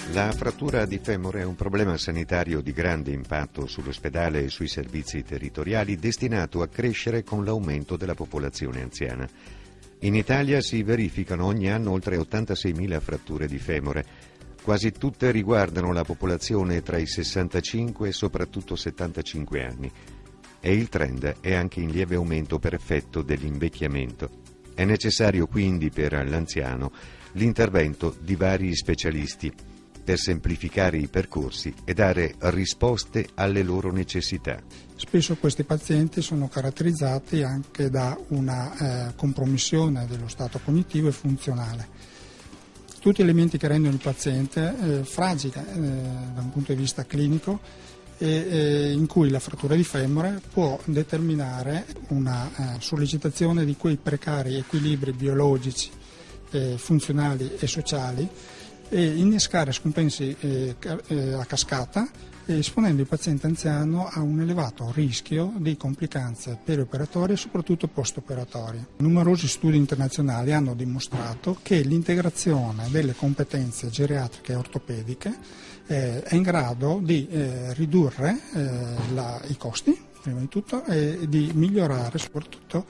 La frattura di femore è un problema sanitario di grande impatto sull'ospedale e sui servizi territoriali, destinato a crescere con l'aumento della popolazione anziana. In Italia si verificano ogni anno oltre 86.000 fratture di femore. Quasi tutte riguardano la popolazione tra i 65 e soprattutto 75 anni. E il trend è anche in lieve aumento per effetto dell'invecchiamento. È necessario quindi per l'anziano l'intervento di vari specialisti per semplificare i percorsi e dare risposte alle loro necessità. Spesso questi pazienti sono caratterizzati anche da una compromissione dello stato cognitivo e funzionale. Tutti elementi che rendono il paziente fragile da un punto di vista clinico e in cui la frattura di femore può determinare una sollecitazione di quei precari equilibri biologici, funzionali e sociali e innescare scompensi a cascata, esponendo il paziente anziano a un elevato rischio di complicanze perioperatorie e soprattutto post-operatorie. Numerosi studi internazionali hanno dimostrato che l'integrazione delle competenze geriatriche e ortopediche è in grado di ridurre i costi, prima di tutto, e di migliorare soprattutto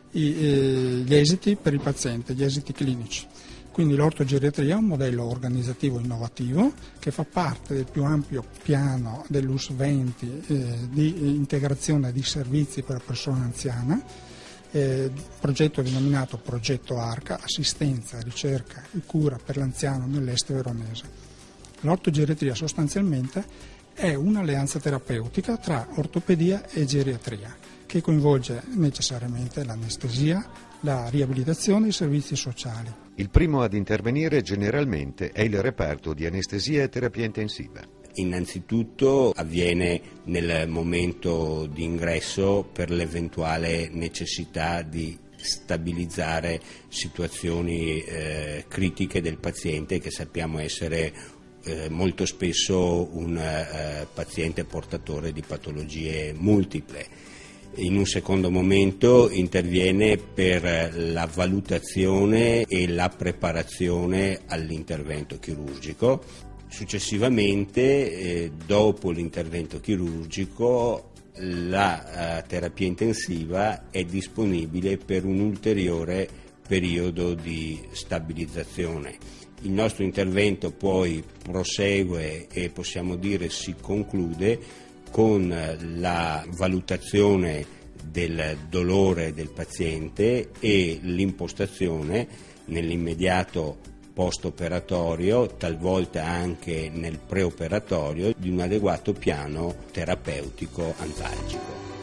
gli esiti per il paziente, gli esiti clinici. Quindi l'ortogeriatria è un modello organizzativo innovativo che fa parte del più ampio piano dell'US 20 di integrazione di servizi per la persona anziana, progetto denominato Progetto ARCA, assistenza, ricerca e cura per l'anziano nell'est veronese. L'ortogeriatria sostanzialmente è un'alleanza terapeutica tra ortopedia e geriatria che coinvolge necessariamente l'anestesia, la riabilitazione e i servizi sociali. Il primo ad intervenire generalmente è il reparto di anestesia e terapia intensiva. Innanzitutto avviene nel momento di ingresso per l'eventuale necessità di stabilizzare situazioni critiche del paziente, che sappiamo essere molto spesso un paziente portatore di patologie multiple. In un secondo momento interviene per la valutazione e la preparazione all'intervento chirurgico. Successivamente, dopo l'intervento chirurgico, la terapia intensiva è disponibile per un ulteriore periodo di stabilizzazione. Il nostro intervento poi prosegue e possiamo dire si conclude con la valutazione del dolore del paziente e l'impostazione nell'immediato post-operatorio, talvolta anche nel preoperatorio, di un adeguato piano terapeutico antalgico.